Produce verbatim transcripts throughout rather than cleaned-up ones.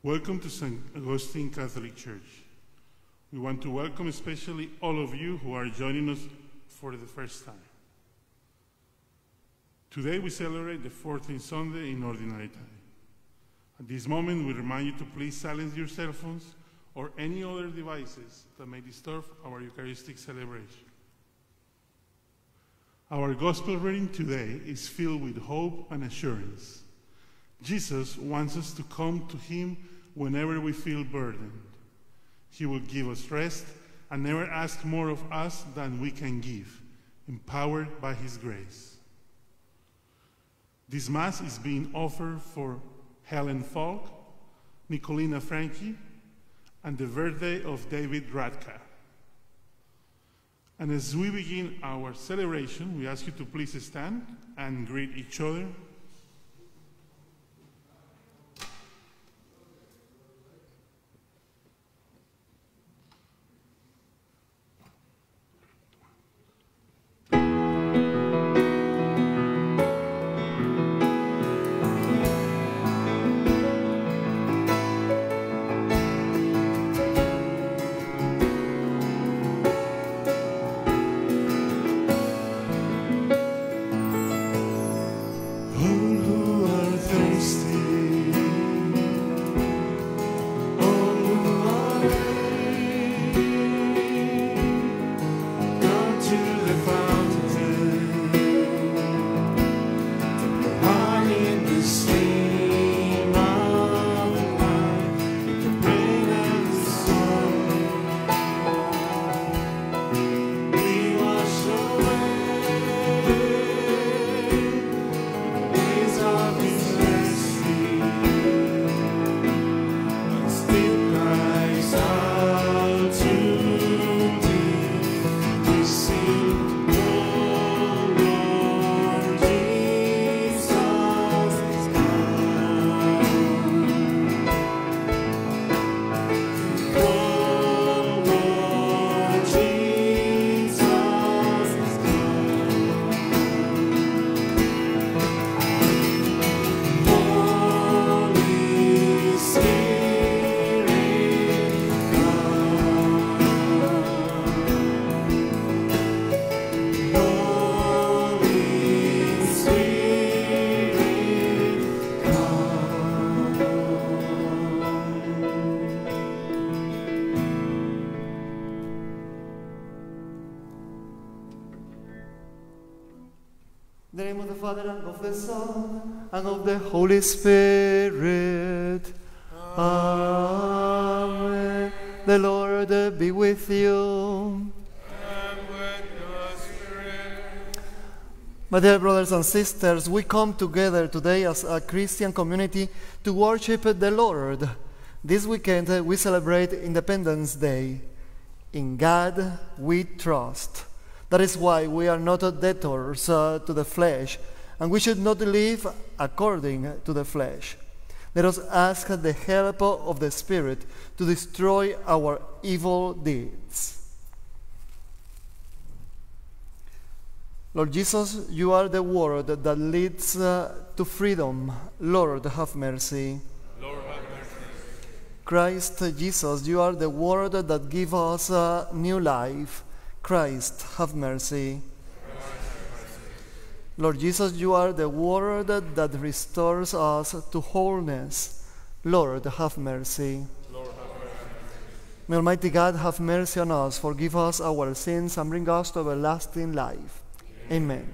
Welcome to Saint Augustine Catholic Church. We want to welcome especially all of you who are joining us for the first time. Today we celebrate the fourteenth Sunday in Ordinary Time. At this moment, we remind you to please silence your cell phones or any other devices that may disturb our Eucharistic celebration. Our Gospel reading today is filled with hope and assurance. Jesus wants us to come to him whenever we feel burdened. He will give us rest and never ask more of us than we can give, empowered by his grace. This Mass is being offered for Helen Falk, Nicolina Frankie, and the birthday of David Radka. And as we begin our celebration, we ask you to please stand and greet each other. In the name of the Father, and of the Son, and of the Holy Spirit. Amen. The Lord be with you. And with your spirit. My dear brothers and sisters, we come together today as a Christian community to worship the Lord. This weekend we celebrate Independence Day. In God we trust. That is why we are not debtors uh, to the flesh, and we should not live according to the flesh. Let us ask the help of the Spirit to destroy our evil deeds. Lord Jesus, you are the word that leads uh, to freedom. Lord, have mercy. Lord, have mercy. Christ Jesus, you are the word that gives us uh, new life. Christ, have mercy. Christ, have mercy. Lord Jesus, you are the word that restores us to wholeness. Lord, have mercy. Lord, have mercy. May Almighty God have mercy on us, forgive us our sins, and bring us to everlasting life. Amen.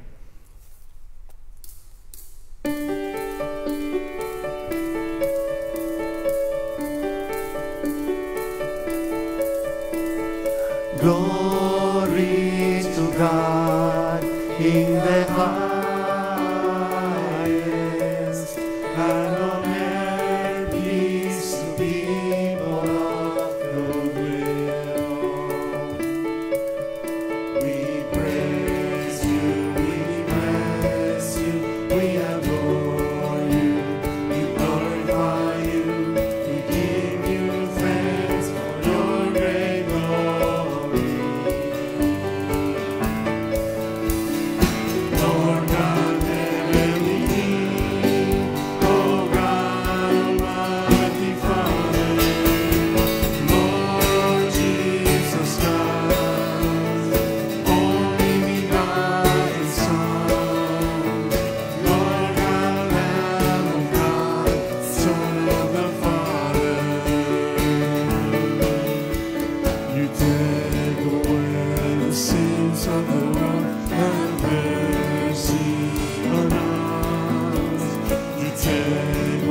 Glory to God in the highest, and on earth peace to people of good will. We praise you, we bless you, we adore you, we glorify you, we give you thanks for your great glory. Lord God, heavenly King, oh God.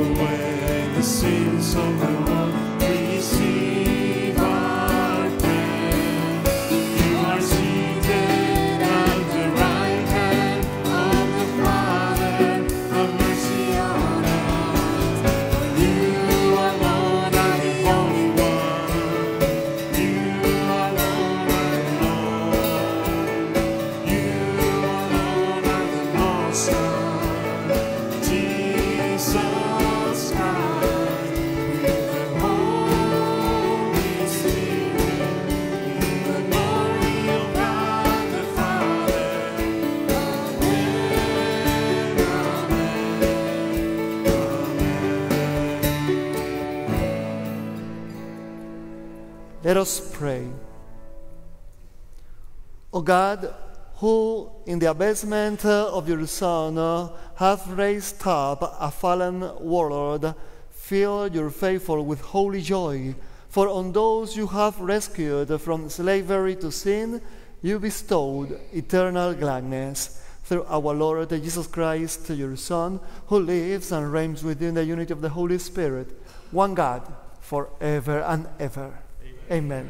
away the sins of the world. Receive our prayer. You are seated at the right hand of the Father. Have mercy on us. You alone are the Holy One. You alone are the Lord. You alone are the Most High. Jesus Christ, with the Holy Spirit, in the glory of God the Father. Amen, amen. Let us pray. O God, who in the abasement of your Son hath raised up a fallen world, fill your faithful with holy joy. For on those you have rescued from slavery to sin, you bestowed eternal gladness. Through our Lord Jesus Christ, your Son, who lives and reigns with you in the unity of the Holy Spirit, one God, forever and ever. Amen. Amen.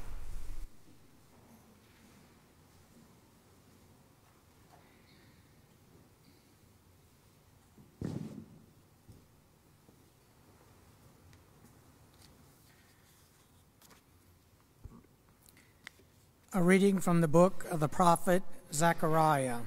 A reading from the book of the prophet Zechariah.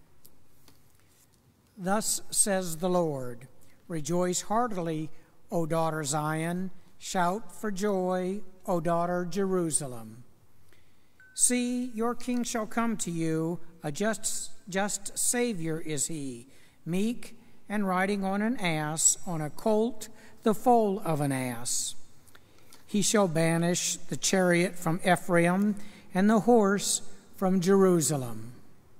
Thus says the Lord, rejoice heartily, O daughter Zion, shout for joy, O daughter Jerusalem. See, your king shall come to you, a just, just Savior is he, meek and riding on an ass, on a colt, the foal of an ass. He shall banish the chariot from Ephraim, and the horse from Jerusalem.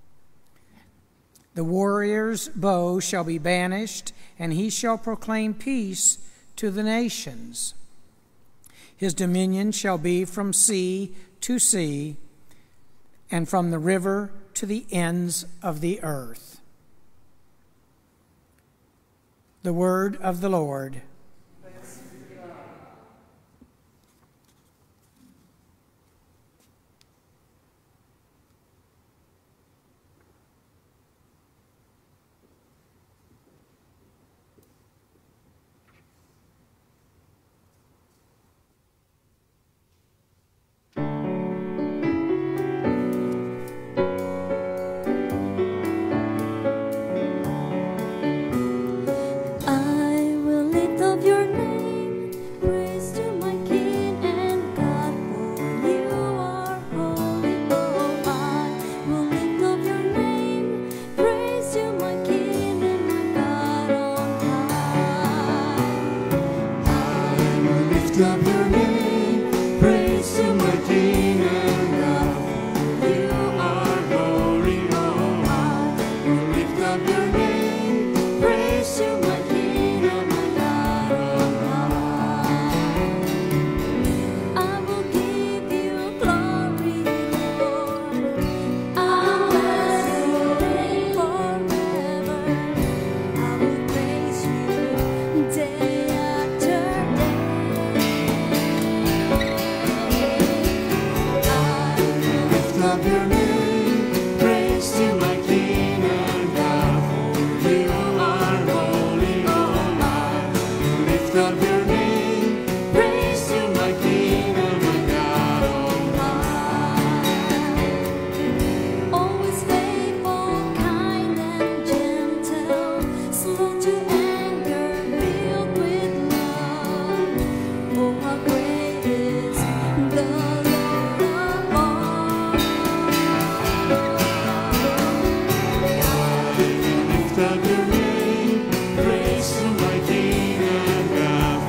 The warrior's bow shall be banished, and he shall proclaim peace to the nations. His dominion shall be from sea to sea, and from the river to the ends of the earth. The word of the Lord. Praise to my King and God.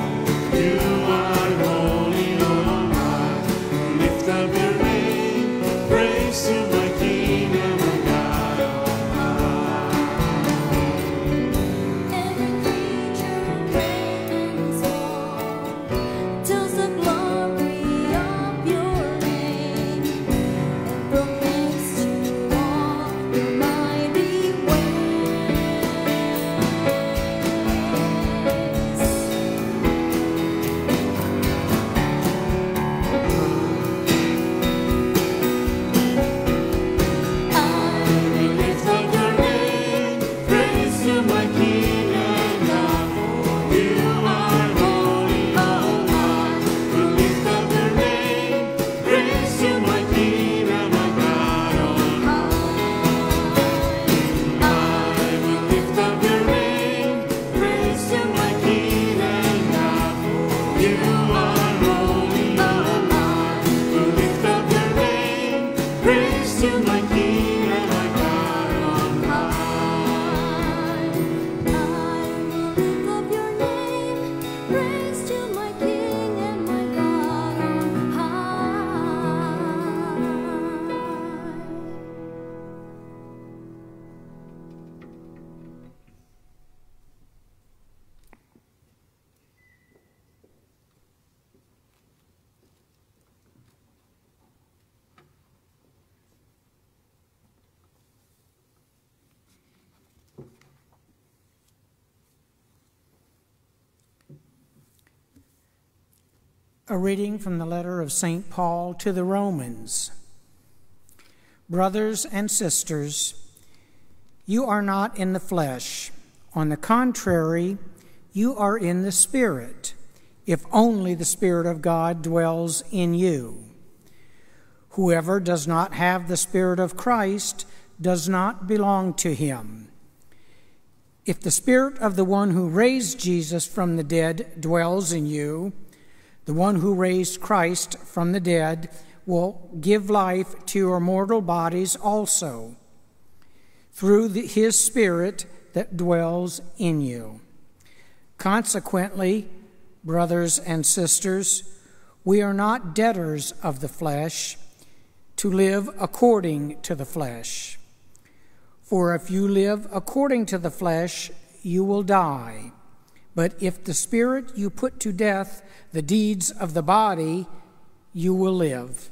A reading from the letter of Saint Paul to the Romans. Brothers and sisters, you are not in the flesh. On the contrary, you are in the Spirit, if only the Spirit of God dwells in you. Whoever does not have the Spirit of Christ does not belong to him. If the Spirit of the one who raised Jesus from the dead dwells in you, the one who raised Christ from the dead will give life to your mortal bodies also, through the, his Spirit that dwells in you. Consequently, brothers and sisters, we are not debtors of the flesh, to live according to the flesh. For if you live according to the flesh, you will die. But if the Spirit you put to death the deeds of the body, you will live.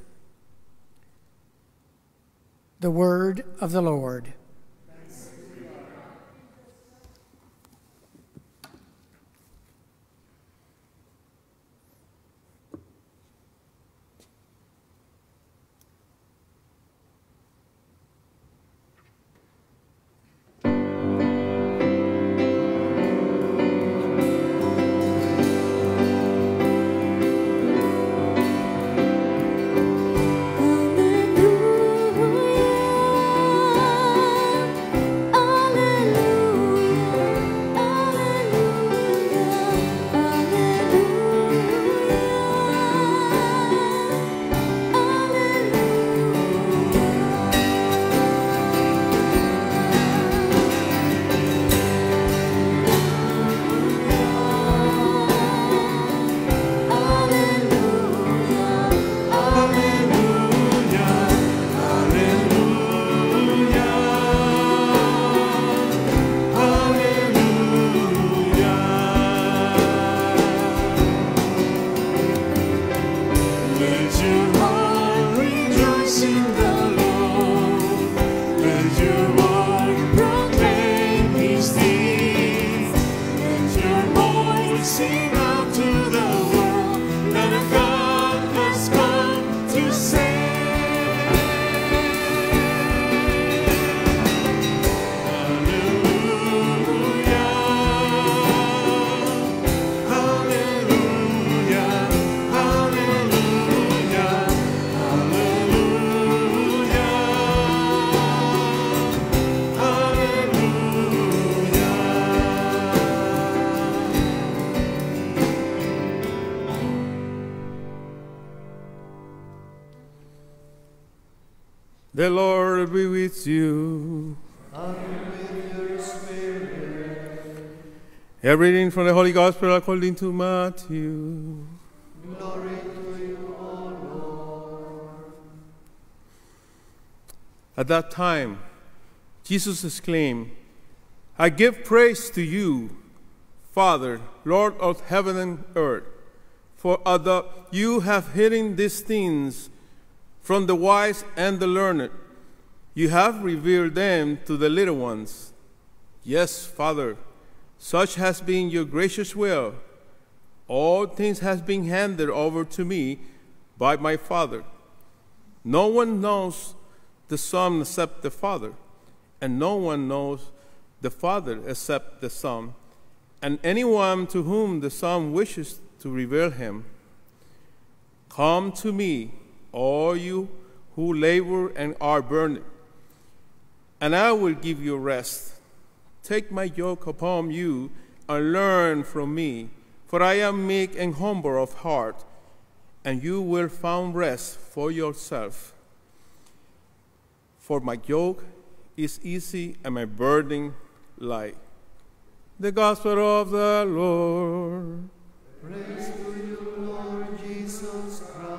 The word of the Lord. The Lord be with you. And with your spirit. A reading from the Holy Gospel according to Matthew. Glory to you, O Lord. At that time, Jesus exclaimed, I give praise to you, Father, Lord of heaven and earth, for although you have hidden these things from the wise and the learned, you have revealed them to the little ones. Yes, Father, such has been your gracious will. All things have been handed over to me by my Father. No one knows the Son except the Father, and no one knows the Father except the Son, and anyone to whom the Son wishes to reveal him. Come to me, all you who labor and are burdened, and I will give you rest. Take my yoke upon you and learn from me, for I am meek and humble of heart, and you will find rest for yourself. For my yoke is easy and my burden light. The Gospel of the Lord. Praise to you, Lord Jesus Christ.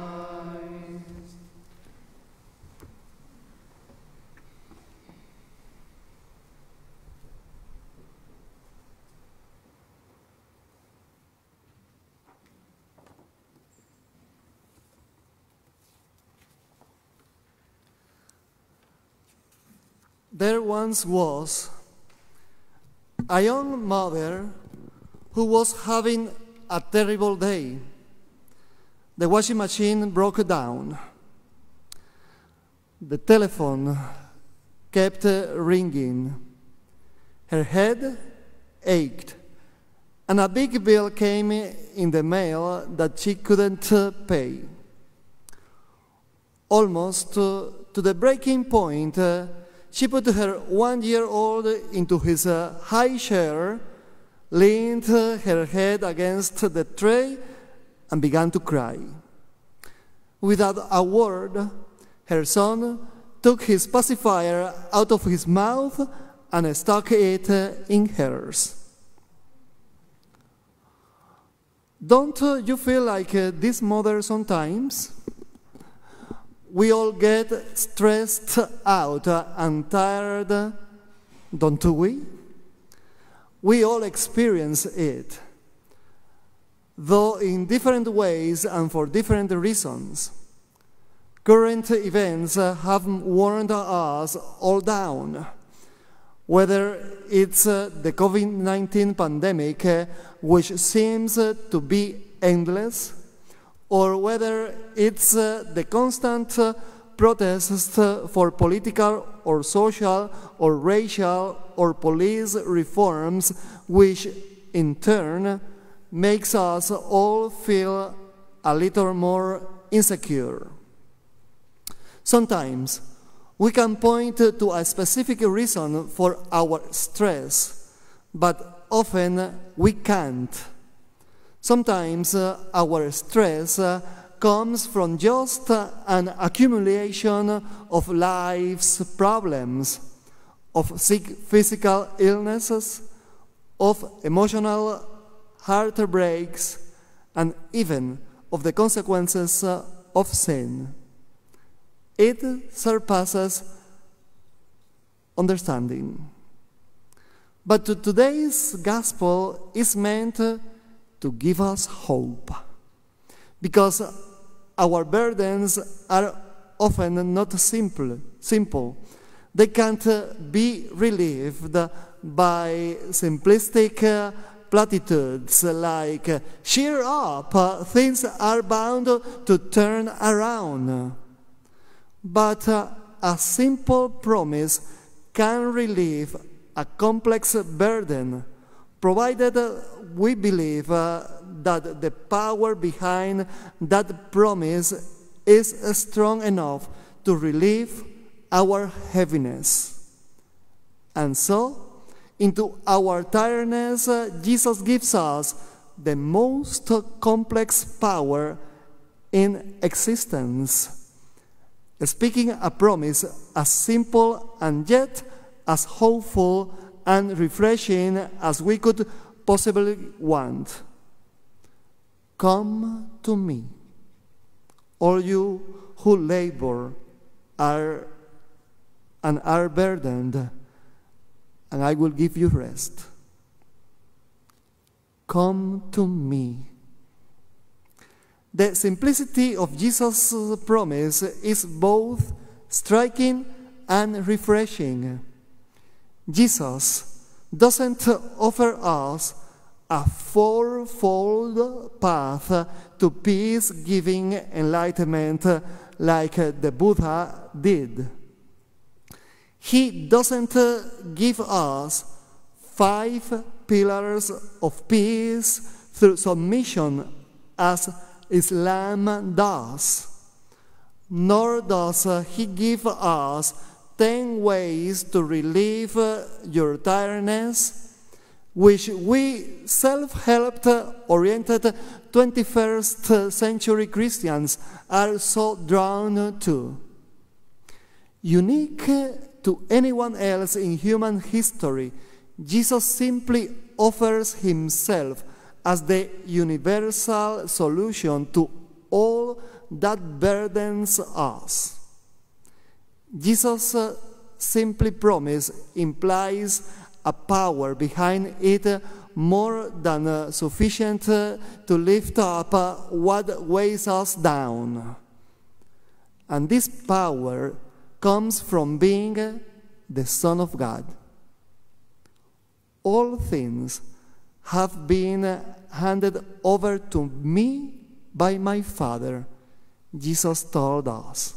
There once was a young mother who was having a terrible day. The washing machine broke down. The telephone kept ringing. Her head ached, and a big bill came in the mail that she couldn't pay. Almost to the breaking point, she put her one-year-old into his high chair, leaned her head against the tray, and began to cry. Without a word, her son took his pacifier out of his mouth and stuck it in hers. Don't you feel like this mother sometimes? We all get stressed out and tired, don't we? We all experience it, though in different ways and for different reasons. Current events have worn us all down, whether it's the COVID nineteen pandemic, which seems to be endless, or whether it's uh, the constant uh, protests uh, for political or social or racial or police reforms, which in turn makes us all feel a little more insecure. Sometimes we can point to a specific reason for our stress, but often we can't. Sometimes uh, our stress uh, comes from just uh, an accumulation of life's problems, of sick physical illnesses, of emotional heartbreaks, and even of the consequences uh, of sin. It surpasses understanding. But today's gospel is meant uh, to give us hope, because our burdens are often not simple. simple. They can't be relieved by simplistic platitudes like, cheer up, things are bound to turn around. But a simple promise can relieve a complex burden, provided we believe uh, that the power behind that promise is strong enough to relieve our heaviness. And so, into our tiredness, uh, Jesus gives us the most complex power in existence, speaking a promise as simple and yet as hopeful and refreshing as we could possibly want. Come to me, all you who labor are and are burdened, and I will give you rest. Come to me. The simplicity of Jesus' promise is both striking and refreshing. Jesus doesn't offer us a fourfold path to peace-giving enlightenment like the Buddha did. He doesn't give us five pillars of peace through submission as Islam does, nor does he give us ten ways to relieve your tiredness, which we self-help oriented twenty-first century Christians are so drawn to. Unique to anyone else in human history, Jesus simply offers himself as the universal solution to all that burdens us. Jesus' uh, simply promise implies a power behind it more than uh, sufficient uh, to lift up uh, what weighs us down. And this power comes from being uh, the Son of God. All things have been handed over to me by my Father, Jesus told us.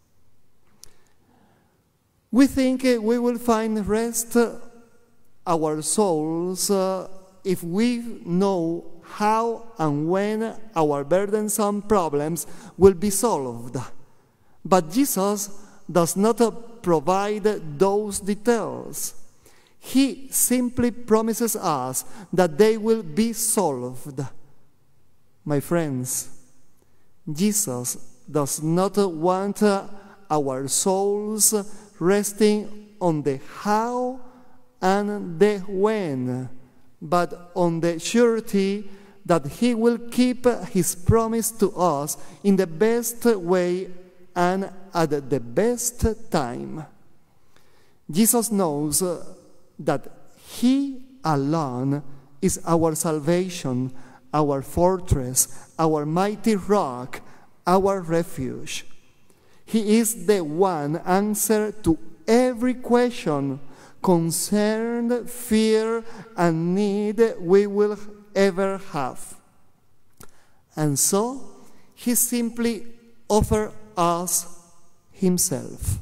We think we will find rest our souls uh, if we know how and when our burdensome problems will be solved. But Jesus does not uh, provide those details. He simply promises us that they will be solved. My friends, Jesus does not want uh, our souls resting on the how and the when, but on the surety that He will keep His promise to us in the best way and at the best time. Jesus knows that He alone is our salvation, our fortress, our mighty rock, our refuge. He is the one answer to every question, concern, fear, and need we will ever have. And so, He simply offers us Himself.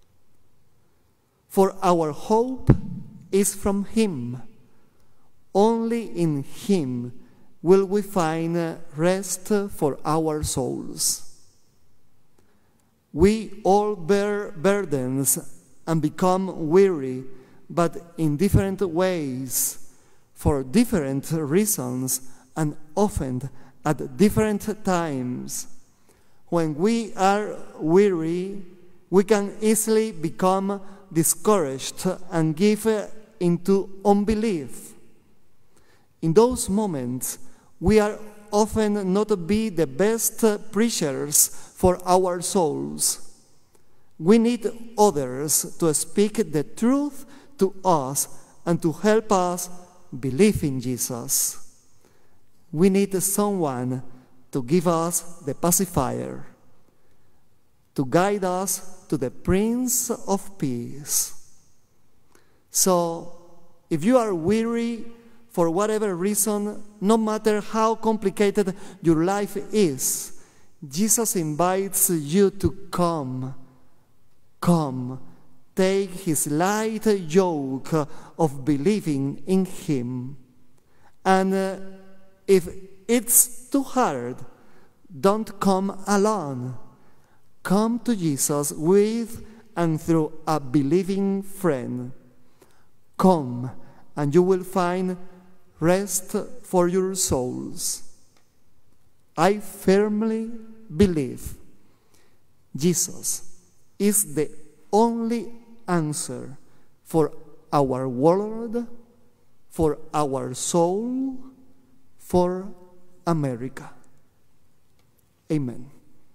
For our hope is from Him. Only in Him will we find rest for our souls. We all bear burdens and become weary, but in different ways, for different reasons, and often at different times. When we are weary, we can easily become discouraged and give into unbelief. In those moments, we are often not be the best preachers for our souls. We need others to speak the truth to us and to help us believe in Jesus. We need someone to give us the pacifier, to guide us to the Prince of Peace. So, if you are weary for whatever reason, no matter how complicated your life is, Jesus invites you to come. Come, take His light yoke of believing in Him. And uh, if it's too hard, don't come alone. Come to Jesus with and through a believing friend. Come, and you will find rest for your souls. I firmly believe Jesus is the only answer for our world, for our soul, for America. Amen.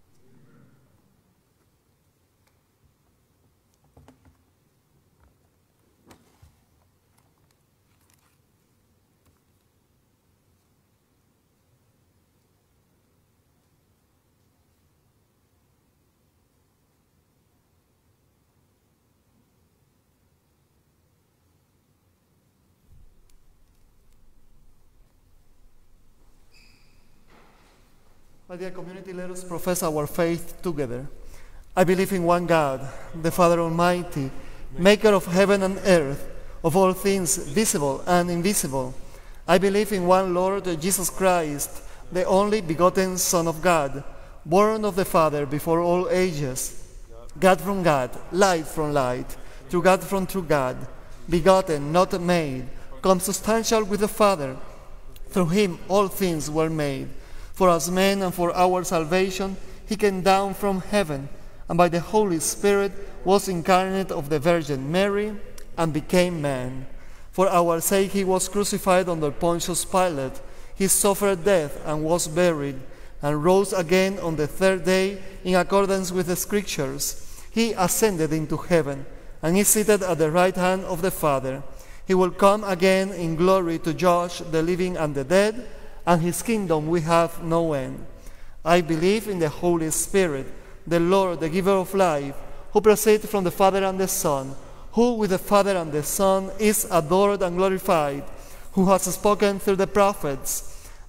My dear community, let us profess our faith together. I believe in one God, the Father Almighty, maker of heaven and earth, of all things visible and invisible. I believe in one Lord Jesus Christ, the only begotten Son of God, born of the Father before all ages, God from God, light from light, true God from true God, begotten, not made, consubstantial with the Father. Through Him all things were made. For us men and for our salvation, He came down from heaven, and by the Holy Spirit was incarnate of the Virgin Mary, and became man. For our sake He was crucified under Pontius Pilate. He suffered death and was buried, and rose again on the third day in accordance with the Scriptures. He ascended into heaven, and is seated at the right hand of the Father. He will come again in glory to judge the living and the dead, and His kingdom we have no end. I believe in the Holy Spirit, the Lord, the giver of life, who proceeds from the Father and the Son, who with the Father and the Son is adored and glorified, who has spoken through the prophets.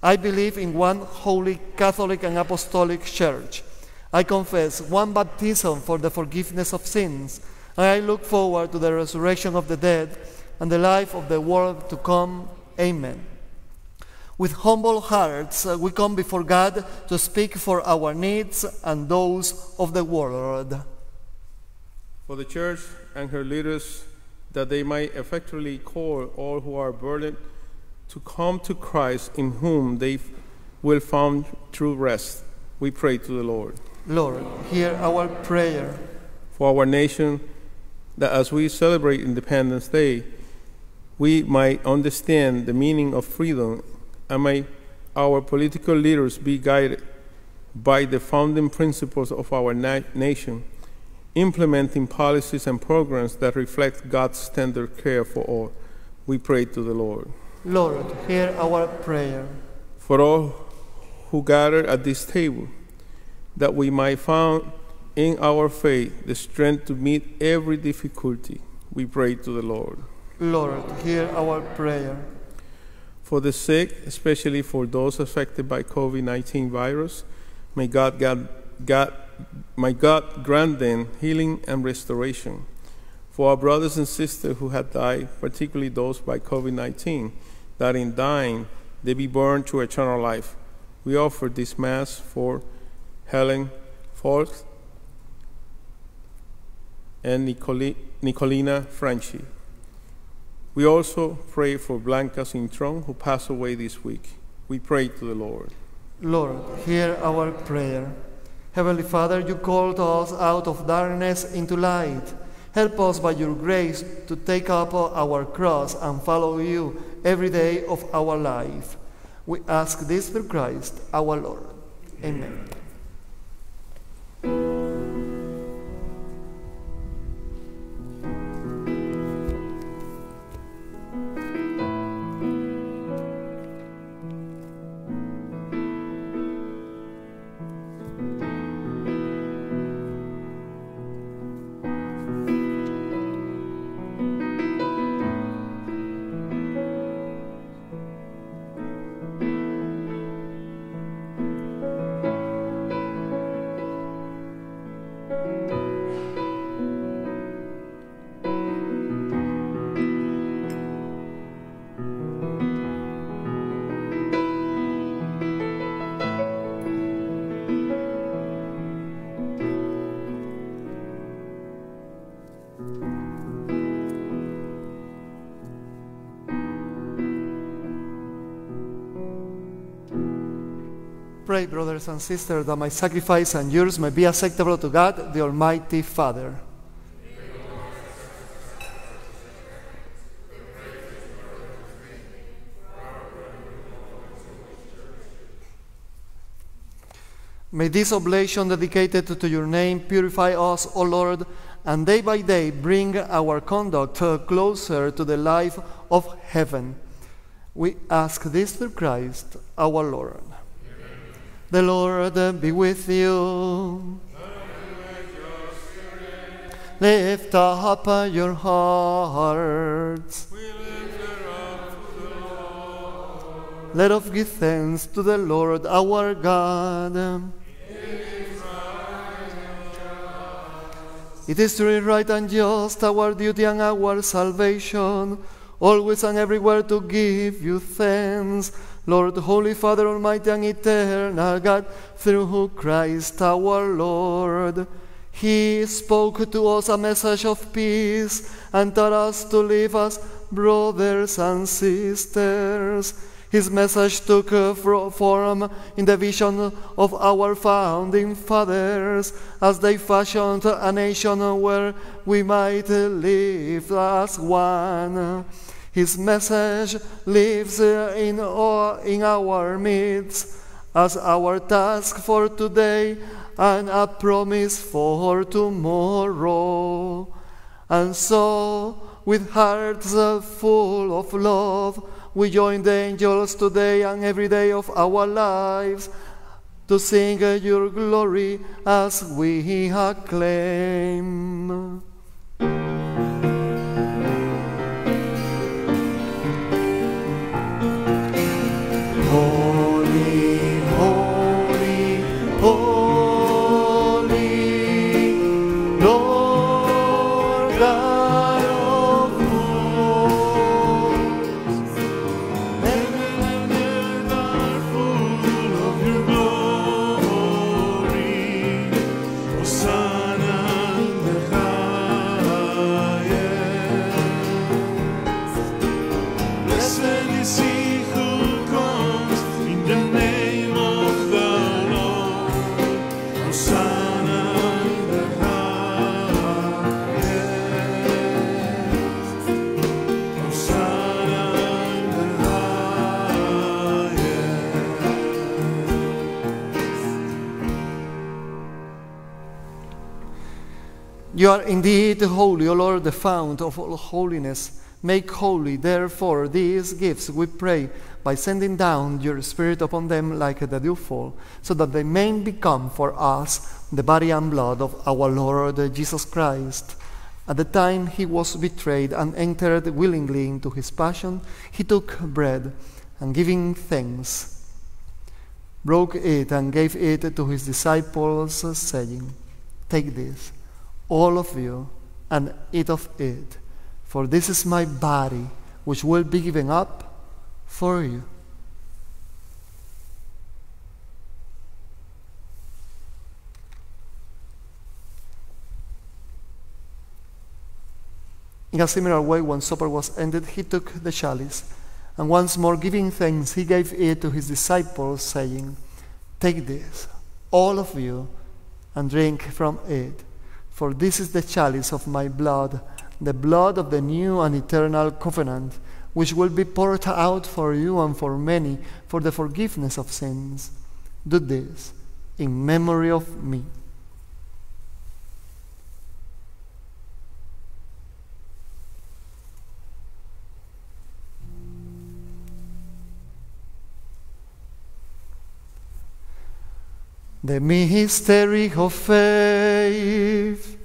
I believe in one holy Catholic and Apostolic Church. I confess one baptism for the forgiveness of sins, and I look forward to the resurrection of the dead and the life of the world to come. Amen. With humble hearts, uh, we come before God to speak for our needs and those of the world. For the Church and her leaders, that they might effectually call all who are burdened to come to Christ, in whom they will find true rest, we pray to the Lord. Lord, hear our prayer. For our nation, that as we celebrate Independence Day, we might understand the meaning of freedom, and may our political leaders be guided by the founding principles of our na- nation, implementing policies and programs that reflect God's tender care for all. We pray to the Lord. Lord, hear our prayer. For all who gather at this table, that we might find in our faith the strength to meet every difficulty, we pray to the Lord. Lord, hear our prayer. For the sick, especially for those affected by COVID nineteen virus, may God, God, God, may God grant them healing and restoration. For our brothers and sisters who have died, particularly those by COVID nineteen, that in dying they be born to eternal life, we offer this Mass for Helen Falk and Nicoli- Nicolina Franchi. We also pray for Blanca Cintron, who passed away this week. We pray to the Lord. Lord, hear our prayer. Heavenly Father, you called us out of darkness into light. Help us by your grace to take up our cross and follow you every day of our life. We ask this through Christ our Lord. Amen. Pray, brothers and sisters, that my sacrifice and yours may be acceptable to God, the Almighty Father. May this oblation dedicated to your name purify us, O Lord, and day by day bring our conduct closer to the life of heaven. We ask this through Christ our Lord. The Lord be with you. Lift up your hearts. We lift her up to the Lord. Let us give thanks to the Lord our God. It is truly right and just, our duty and our salvation, always and everywhere to give you thanks, Lord, Holy Father, Almighty and Eternal God, through Christ our Lord. He spoke to us a message of peace and taught us to live as brothers and sisters. His message took form in the vision of our founding fathers as they fashioned a nation where we might live as one. His message lives in our, in our midst as our task for today and a promise for tomorrow. And so, with hearts full of love, we join the angels today and every day of our lives to sing your glory as we acclaim. Holy You are indeed holy, O Lord, the fount of all holiness. Make holy, therefore, these gifts, we pray, by sending down your Spirit upon them like the dewfall, so that they may become for us the body and blood of our Lord Jesus Christ. At the time he was betrayed and entered willingly into his passion, he took bread, and giving thanks, broke it and gave it to his disciples, saying, Take this, all of you, and eat of it, for this is my body, which will be given up for you. In a similar way, when supper was ended, he took the chalice, and once more giving thanks, he gave it to his disciples, saying, Take this, all of you, and drink from it, for this is the chalice of my blood, the blood of the new and eternal covenant, which will be poured out for you and for many for the forgiveness of sins. Do this in memory of me. The mystery of faith.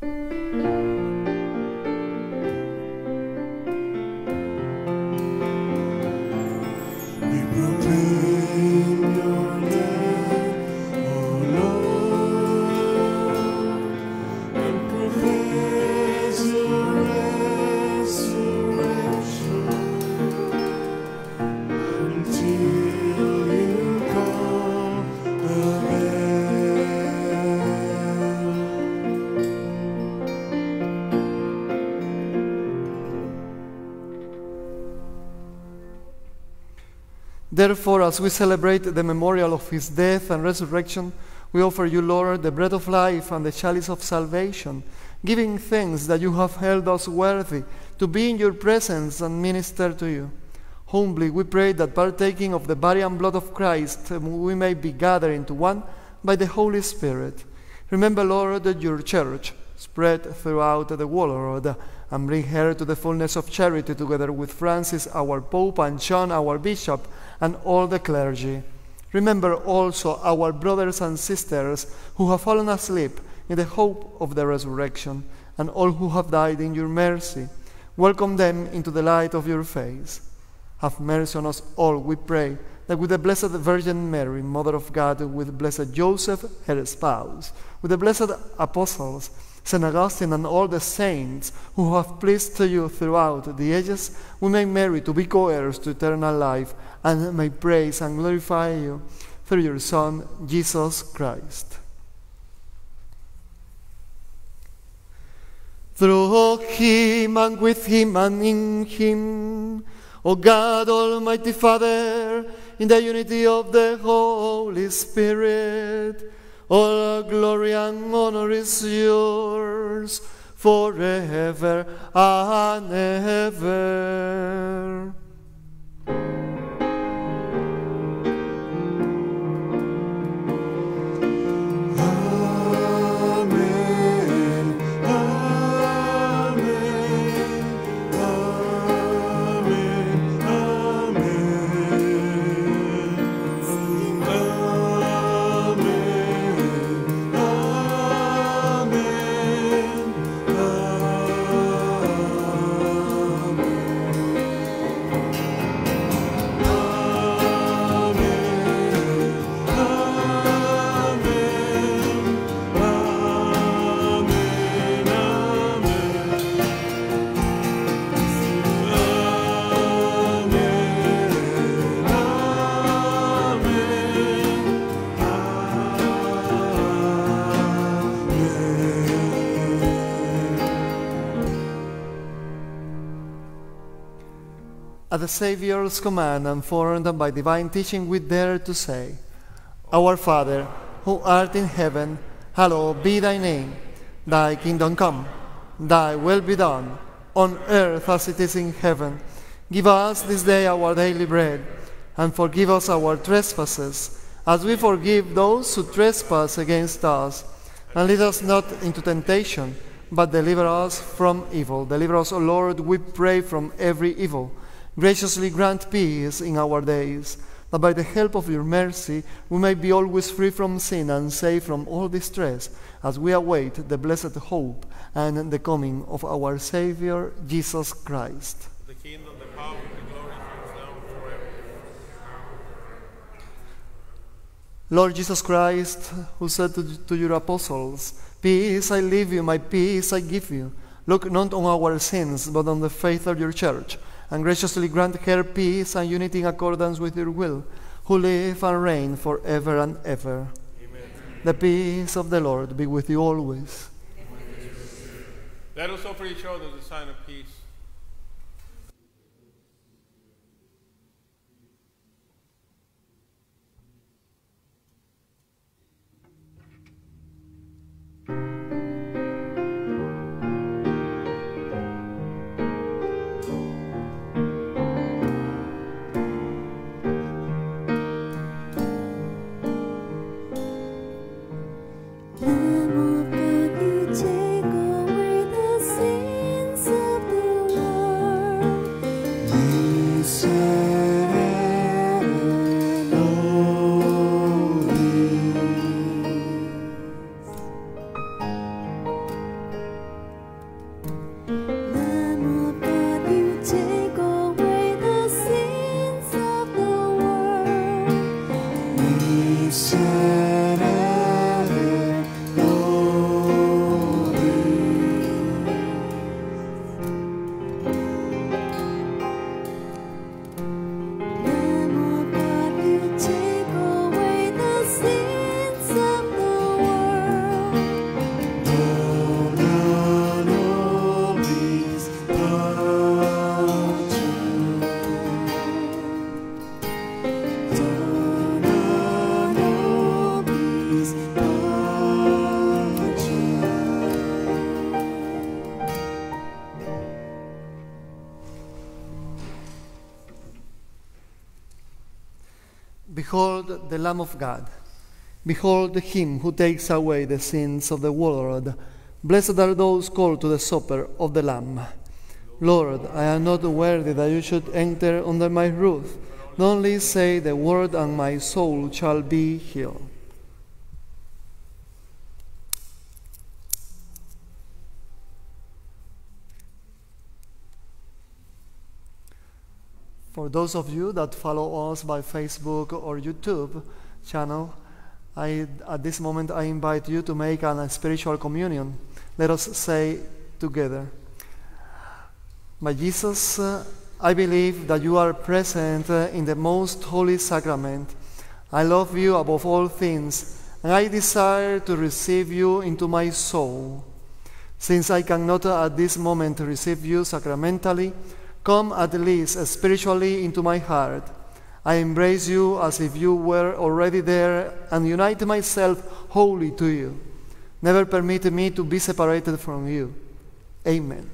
Therefore, as we celebrate the memorial of his death and resurrection, we offer you, Lord, the bread of life and the chalice of salvation, giving thanks that you have held us worthy to be in your presence and minister to you. Humbly we pray that, partaking of the body and blood of Christ, we may be gathered into one by the Holy Spirit. Remember, Lord, your church, spread throughout the world, and bring her to the fullness of charity, together with Francis, our Pope, and John, our Bishop, and all the clergy. Remember also our brothers and sisters who have fallen asleep in the hope of the resurrection, and all who have died in your mercy. Welcome them into the light of your face. Have mercy on us all, we pray, that with the Blessed Virgin Mary, Mother of God, with Blessed Joseph, her spouse, with the blessed apostles, Saint Augustine, and all the saints who have pleased to you throughout the ages, we may merit to be co-heirs to eternal life, and may praise and glorify you through your Son, Jesus Christ. Through him, and with him, and in him, O God, Almighty Father, in the unity of the Holy Spirit, all glory and honor is yours forever and ever. At the Saviour's command, and formed by divine teaching, we dare to say, Our Father, who art in heaven, hallowed be thy name. Thy kingdom come, thy will be done, on earth as it is in heaven. Give us this day our daily bread, and forgive us our trespasses, as we forgive those who trespass against us. And lead us not into temptation, but deliver us from evil. Deliver us, O Lord, we pray, from every evil. Graciously grant peace in our days, that by the help of your mercy we may be always free from sin and safe from all distress, as we await the blessed hope and the coming of our Savior, Jesus Christ. The kingdom, the power, and the glory is now and forever. Lord Jesus Christ, who said to, to your apostles, "Peace I leave you, my peace I give you," look not on our sins, but on the faith of your church, and graciously grant her peace and unity in accordance with your will, who live and reign forever and ever. Amen. The peace of the Lord be with you always. Let us offer each other the sign of peace. Behold the Lamb of God. Behold him who takes away the sins of the world. Blessed are those called to the supper of the Lamb. Lord, I am not worthy that you should enter under my roof. Only say the word, and my soul shall be healed. For those of you that follow us by Facebook or YouTube channel, I, at this moment I invite you to make an, a spiritual communion. Let us say together, "My Jesus, uh, I believe that you are present uh, in the most holy sacrament. I love you above all things, and I desire to receive you into my soul. Since I cannot uh, at this moment receive you sacramentally, come at least spiritually into my heart. I embrace you as if you were already there and unite myself wholly to you. Never permit me to be separated from you. Amen."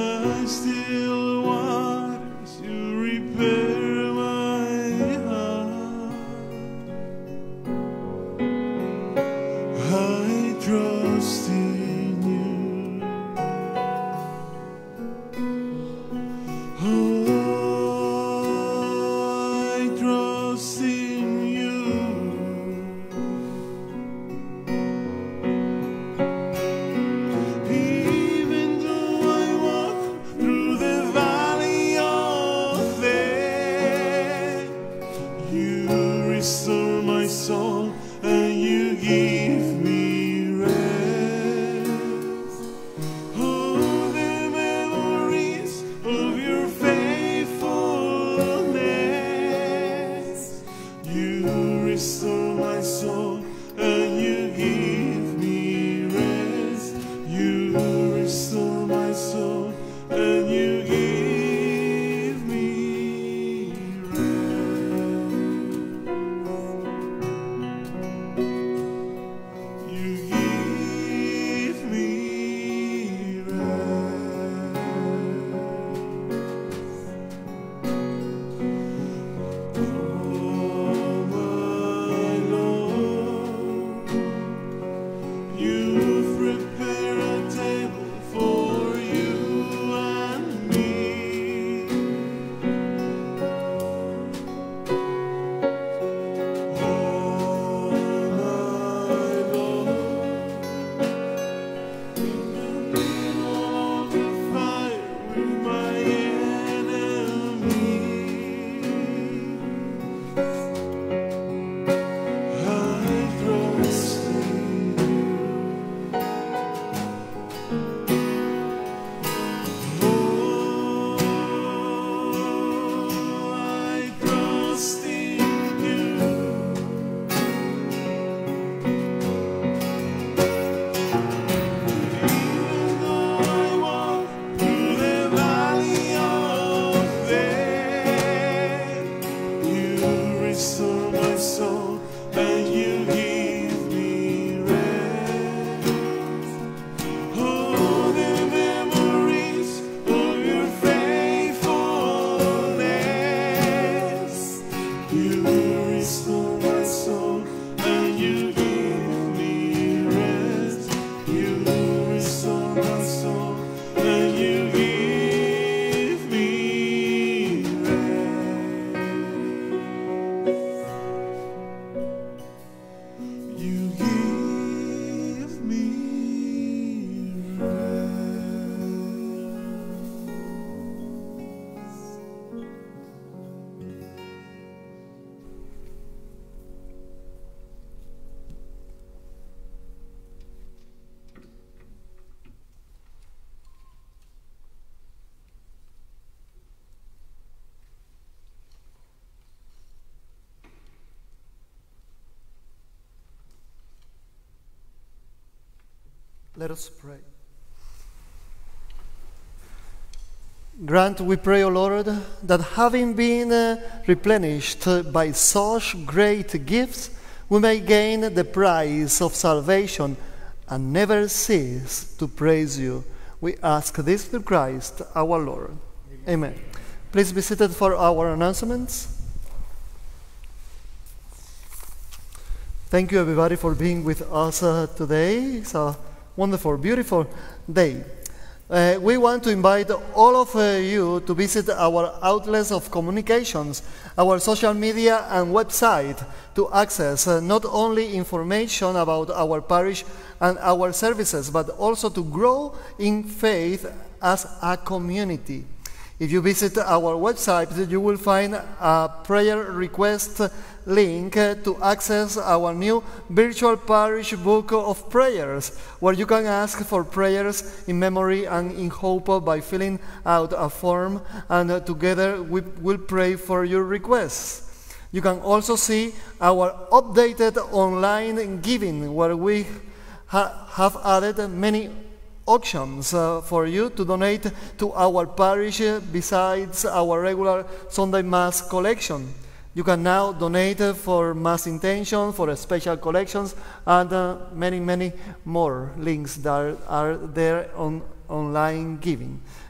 the still waters, you repair my heart. I trust in you. Oh, I trust in you. Even though I walk through the valley of death, you restore my soul and you give me rest. Oh, the memories of your faithfulness, you restore my soul and you give me rest. You restore my soul and you give me rest. You give me rest. Oh, my Lord, you've prepared a table for you and me. Oh, my Lord, in the middle of the fire with my enemy, I trust in you. Oh, I trust in you. Even though I walk through the valley of death, you restore my soul and you give me rest. Oh, the memories of your faithfulness, you restore my soul and you give me rest. You restore my soul and you give me rest. You give me rest. Let us pray. Grant, we pray, O Lord, that having been uh, replenished by such great gifts, we may gain the prize of salvation and never cease to praise you. We ask this through Christ our Lord. Amen. Please be seated for our announcements. Thank you, everybody, for being with us uh, today. It's a wonderful, beautiful day. Uh, we want to invite all of uh, you to visit our outlets of communications, our social media and website, to access uh, not only information about our parish and our services, but also to grow in faith as a community. If you visit our website, you will find a prayer request link to access our new virtual parish book of prayers, where you can ask for prayers in memory and in hope by filling out a form, and together we will pray for your requests. You can also see our updated online giving, where we ha have added many auctions uh, for you to donate to our parish uh, besides our regular Sunday Mass collection. You can now donate uh, for Mass intention, for uh, special collections, and uh, many, many more links that are there on online giving.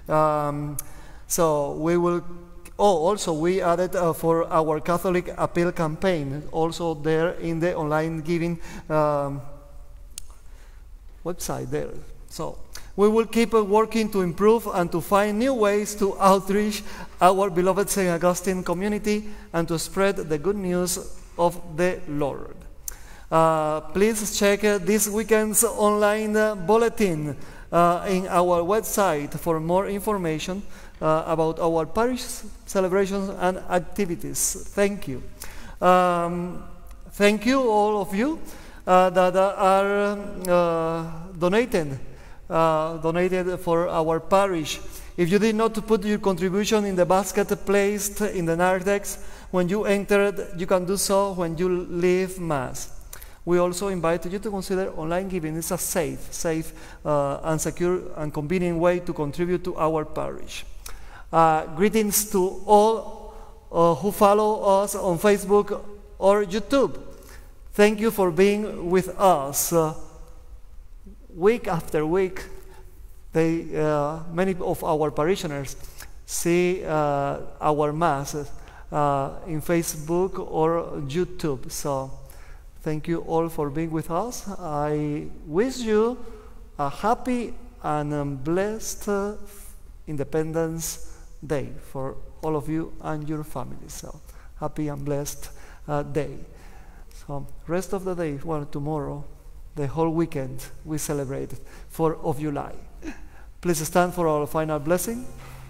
Um, so we will. Oh, also we added uh, for our Catholic Appeal campaign, also there in the online giving um, website there. So we will keep uh, working to improve and to find new ways to outreach our beloved Saint Augustine community and to spread the good news of the Lord. Uh, please check uh, this weekend's online uh, bulletin uh, in our website for more information uh, about our parish celebrations and activities. Thank you. Um, thank you, all of you uh, that are uh, donating, uh, donated for our parish. If you did not put your contribution in the basket placed in the narthex, when you entered, you can do so when you leave Mass. We also invite you to consider online giving. It's a safe, safe uh, and secure and convenient way to contribute to our parish. Uh, greetings to all uh, who follow us on Facebook or YouTube. Thank you for being with us uh, week after week. They, uh, many of our parishioners see uh, our masses uh, in Facebook or YouTube. So thank you all for being with us. I wish you a happy and um, blessed uh, Independence Day for all of you and your families. So happy and blessed uh, day. So rest of the day, well, tomorrow, the whole weekend, we celebrate fourth of July. Please stand for our final blessing.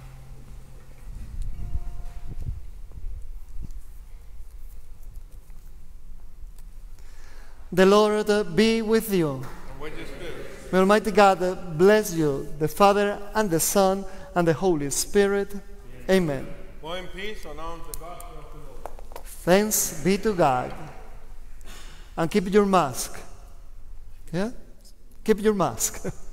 The Lord be with you. And with your spirit. May Almighty God bless you, the Father and the Son and the Holy Spirit. Amen. Go in peace, announce the gospel of the Lord. Thanks be to God. And keep your mask. Yeah? Keep your mask.